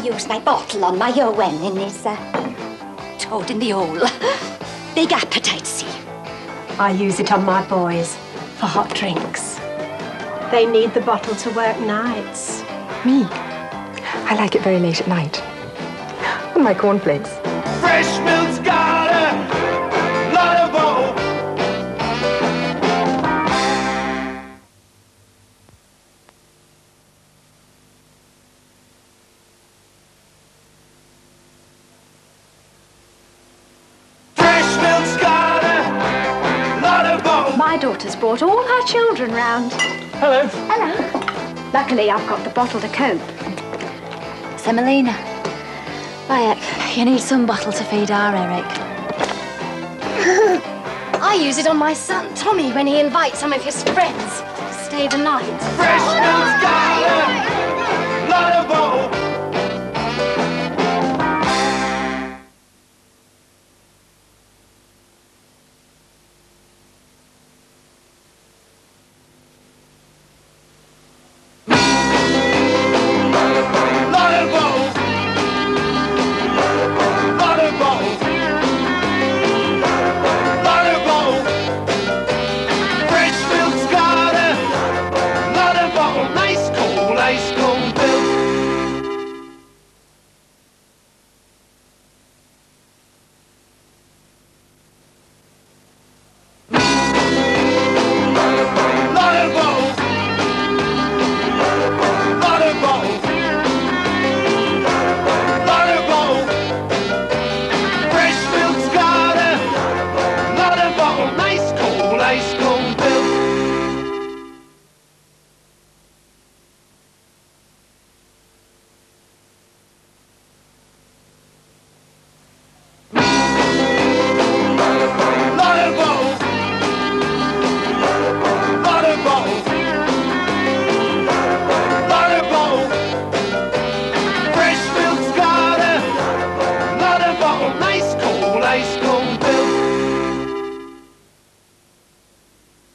use my bottle on my Owen in his toad in the hole. Big appetite, see. I use it on my boys for hot drinks. They need the bottle to work nights. Me? I like it very late at night. On my cornflakes. Fresh milk's got a lot of bottle. Fresh milk's got a lot of bottle. My daughter's brought all her children round. Hello. Hello. Luckily, I've got the bottle to cope. Semolina. Bayek, you need some bottle to feed our Eric. I use it on my son, Tommy, when he invites some of his friends to stay the night. Fresh milk's got a lot of bottle.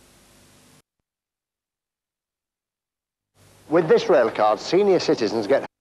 With this rail card, senior citizens get